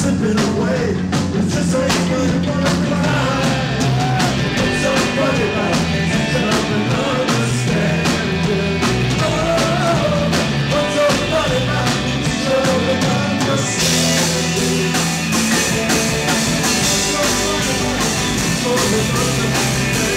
slipping away. It's just so funny, wanna cry. What's so funny about love and understanding? Oh, what's so funny about love and understanding? So funny about love and understanding.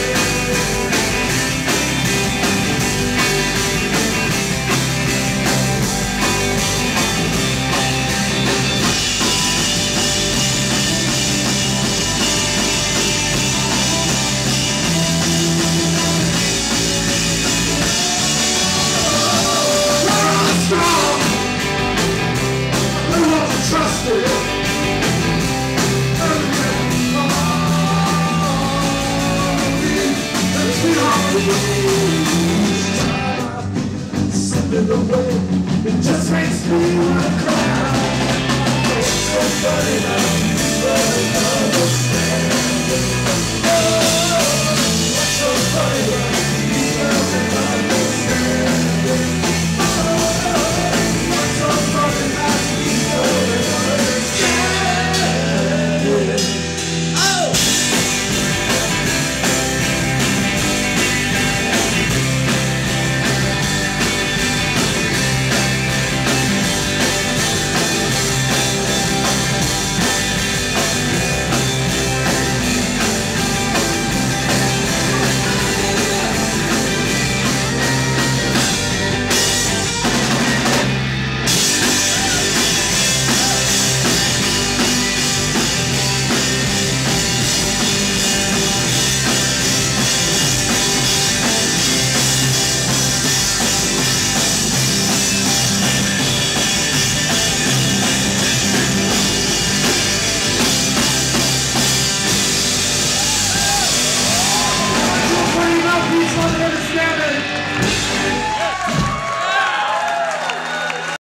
Slipping away, it just makes me wanna cry. It's so funny.